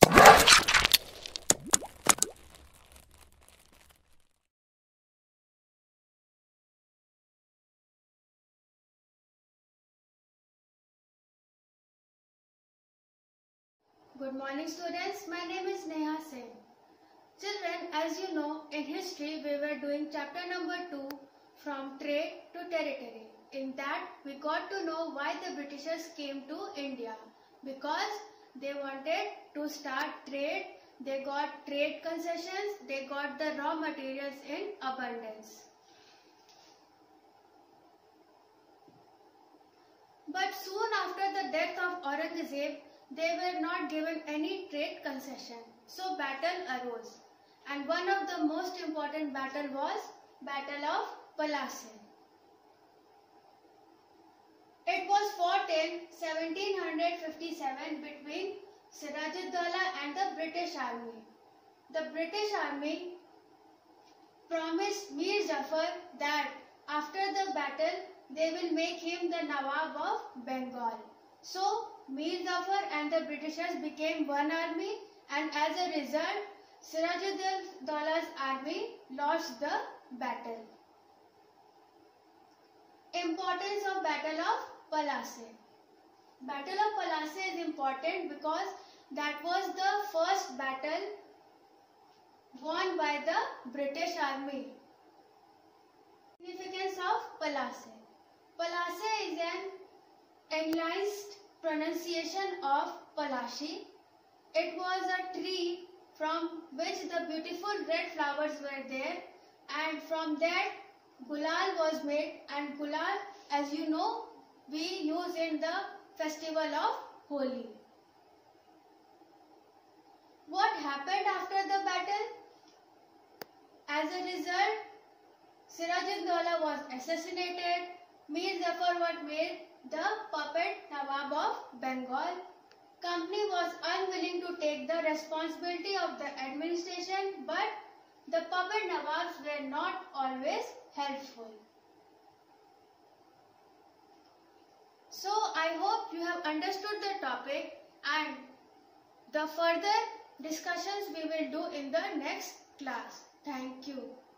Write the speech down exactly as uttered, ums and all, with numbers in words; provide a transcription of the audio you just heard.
Good morning students, my name is Neha Singh. Children, as you know, in history we were doing chapter number two from trade to territory. In that we got to know why the Britishers came to India. Because they wanted to start trade, they got trade concessions, they got the raw materials in abundance. But soon after the death of Aurangzeb, they were not given any trade concession. So battle arose. And one of the most important battle was Battle of Plassey. It was fought in seventeen fifty-seven between Siraj-ud-Daulah and the British Army. The British Army promised Mir Jafar that after the battle they will make him the Nawab of Bengal. So Mir Jafar and the Britishers became one army, and as a result Siraj-ud-Daulah's army lost the battle. Importance of Battle of Plassey. Battle of Plassey is important because that was the first battle won by the British Army. Significance of Plassey. Plassey is an Anglicized pronunciation of Palashi. It was a tree from which the beautiful red flowers were there, and from that gulal was made, and gulal, as you know, we use in the festival of Holi. What happened after the battle? As a result, Siraj-ud-Daulah was assassinated. Mir Jafar was made the puppet Nawab of Bengal. Company was unwilling to take the responsibility of the administration, but the puppet Nawabs were not always helpful. So I hope you have understood the topic, and the further discussions we will do in the next class. Thank you.